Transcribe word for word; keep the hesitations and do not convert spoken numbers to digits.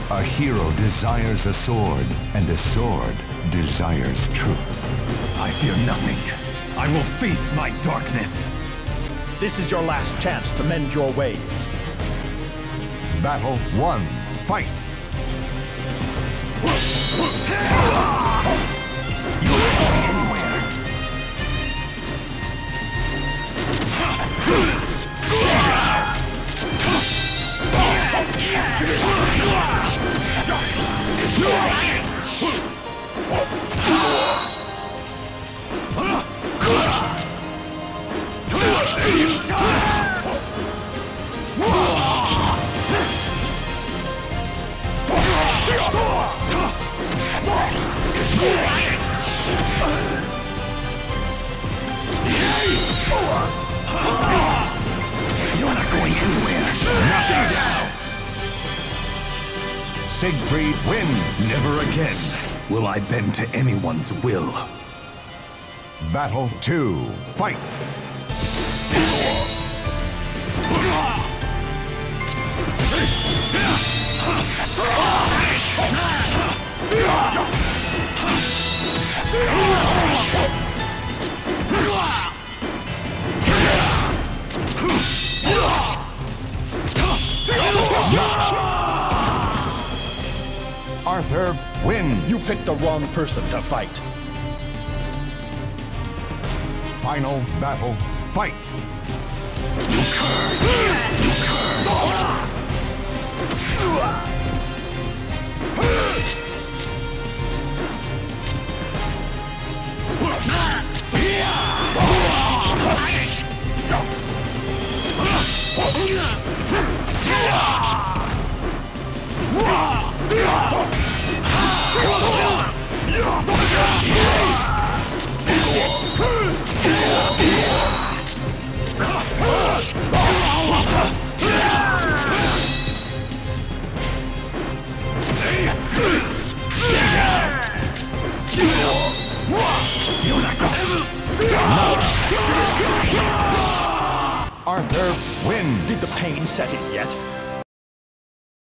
A hero desires a sword, and a sword desires truth. I fear nothing. I will face my darkness. This is your last chance to mend your ways. Battle one. Fight! You won't go anywhere. Stay down. You're not going anywhere. Stay down. Siegfried wins. Never again will I bend to anyone's will. Battle two. Fight! Arthur wins. You picked the wrong person to fight. Final battle. Fight! You cur! You cur! Arthur wins. Did the pain set in yet?